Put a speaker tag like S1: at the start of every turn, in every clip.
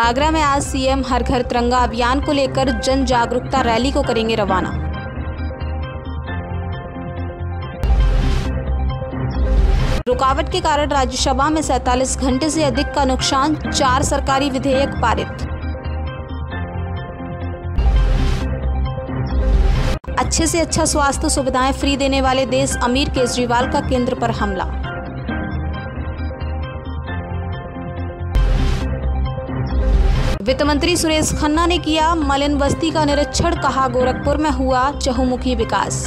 S1: आगरा में आज सीएम हर घर तिरंगा अभियान को लेकर जन जागरूकता रैली को करेंगे रवाना। रुकावट के कारण राज्यसभा में 47 घंटे से अधिक का नुकसान, 4 सरकारी विधेयक पारित। अच्छे से अच्छा स्वास्थ्य सुविधाएं फ्री देने वाले देश अमीर केजरीवाल का केंद्र पर हमला। वित्त मंत्री सुरेश खन्ना ने किया मलिन बस्ती का निरीक्षण, कहा गोरखपुर में हुआ चहुमुखी विकास।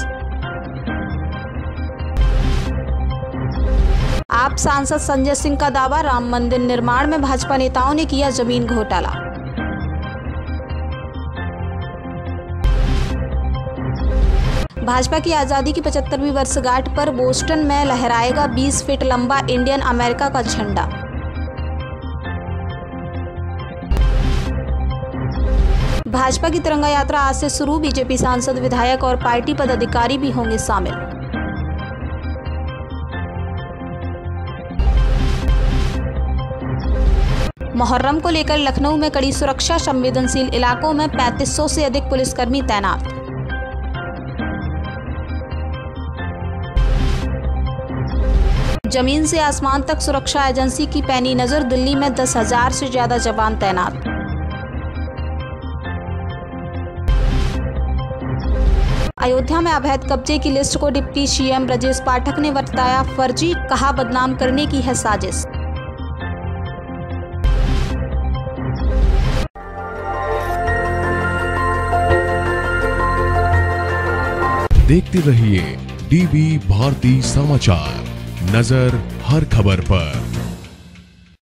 S1: आप सांसद संजय सिंह का दावा, राम मंदिर निर्माण में भाजपा नेताओं ने किया जमीन घोटाला। भाजपा की आजादी की 75वीं वर्षगांठ पर बोस्टन में लहराएगा 20 फीट लंबा इंडियन अमेरिका का झंडा। भाजपा की तिरंगा यात्रा आज से शुरू, बीजेपी सांसद, विधायक और पार्टी पदाधिकारी भी होंगे शामिल। मुहर्रम को लेकर लखनऊ में कड़ी सुरक्षा, संवेदनशील इलाकों में 3500 से अधिक पुलिसकर्मी तैनात। जमीन से आसमान तक सुरक्षा एजेंसी की पैनी नजर, दिल्ली में 10,000 से ज्यादा जवान तैनात। अयोध्या में अवैध कब्जे की लिस्ट को डिप्टी सीएम ब्रजेश पाठक ने बताया फर्जी, कहा बदनाम करने की है साजिश।
S2: देखते रहिए डीबी भारती समाचार, नजर हर खबर पर।